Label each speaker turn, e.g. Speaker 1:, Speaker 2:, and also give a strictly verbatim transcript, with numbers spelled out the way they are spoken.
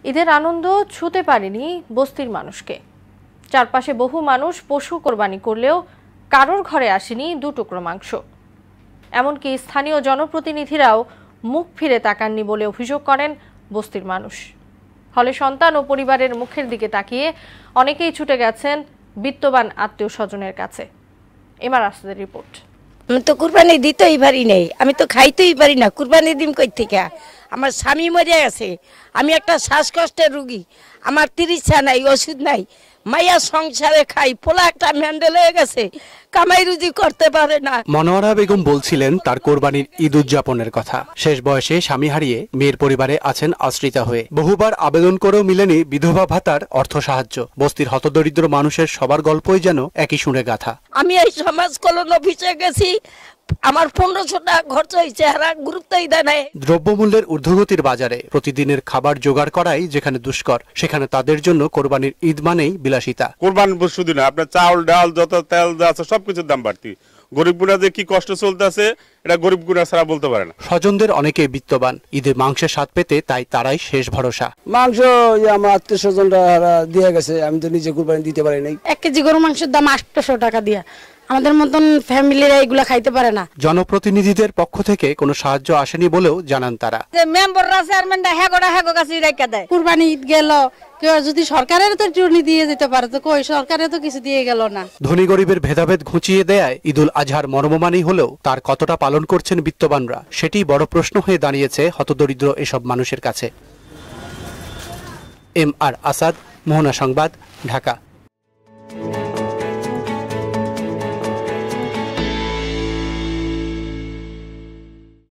Speaker 1: ঈদের আনন্দ ছুঁতে পারেনি বস্তির মানুষকে। চারপাশে বহু মানুষ পশু কোরবানি করলেও কারোর ঘরে আসেনি দু টুকরো মাংস। এমনকি স্থানীয় জনপ্রতিনিধিরাও মুখ ফিরে তাকাননি বলে অভিযোগ করেন বস্তির মানুষ। ফলে সন্তান ও পরিবারের মুখের দিকে তাকিয়ে অনেকেই ছুটে গেছেন বিত্তবান আত্মীয় স্বজনের কাছে। এমআর আসাদের রিপোর্ট।
Speaker 2: আমি তো কুরবানি দিতেই পারি নাই, আমি তো খাইতেই পারি না। কুরবানি দিম কই থেকে? আমার স্বামী মরে গেছে, আমি একটা শ্বাসকষ্টের রুগী, আমার চিকিৎসা নাই, ওষুধ নাই, মাইয়া সংসারে খাই, পোলা একটা ম্যান্ডেল হয়ে গেছে, কামাই রুজি করতে পারে না।
Speaker 3: মনোয়ারা বেগম বলছিলেন তার কোরবানির ঈদ উদযাপনের কথা। শেষ বয়সে স্বামী হারিয়ে মেয়ের পরিবারে আছেন আশ্রিতা হয়ে। বহুবার আবেদন করেও মিলেনি বিধবা ভাতার অর্থ সাহায্য। বস্তির হতদরিদ্র মানুষের সবার গল্পই যেন একই সুরে গাথা।
Speaker 2: আমি এই সমাজ কল্যাণ অফিসে গেছি, আমার পনেরোশো টাকা খরচ হয়েছে, হারা গুরুত্বই দেয় নাই।
Speaker 3: দ্রব্যমূল্যের ঊর্ধ্বগতির বাজারে প্রতিদিনের খাবার জোগাড় করাই যেখানে দুষ্কর, সেখানে তাদের জন্য কোরবানির ঈদ মানেই বিলাসিতা।
Speaker 4: কোরবানি শুধু না, আপনার চাউল ডাল যত তেল যা আছে সবকিছুর দাম বাড়তি। গরিব গুণা যে কি কষ্ট চলতেছে এটা গরিব গুণা ছাড়া বলতে পারে না।
Speaker 3: স্বজনদের অনেকেই বিত্তবান, ঈদে মাংসের স্বাদ পেতে তাই তারাই শেষ ভরসা।
Speaker 5: মাংস আমার আত্মীয় স্বজনরা দিয়ে গেছে, আমি তো নিজে কোরবানি দিতে পারি নাই।
Speaker 6: এক কেজি গরু মাংসের দাম আটশো টাকা দিয়া, আমাদের মতন ফ্যামিলিরা এগুলা খাইতে পারে না।
Speaker 3: জনপ্রতিনিধিদের পক্ষ থেকে কোনো সাহায্য আসেনি বলেও জানান তারা।
Speaker 2: মেম্বাররা চেয়ারম্যানরা হেগোড়া হেগো কাছে রেখে দেয়।
Speaker 6: কুরবানি ঈদ গেল, কেউ যদি সরকারের তো টুর্নি দিয়ে যেতে পারে, তো কই সরকারে তো কিছু দিয়ে গেল না।
Speaker 3: ধনী গরিবের ভেদাভেদ ঘুচিয়ে দেয় ঈদুল আজহার মর্মমানী হলেও তার কতটা পালন করছেন বিত্তবানরা, সেটি বড় প্রশ্ন হয়ে দাঁড়িয়েছে হতদরিদ্র এসব মানুষের কাছে। এম আর আসাদ, মোহনা সংবাদ, ঢাকা।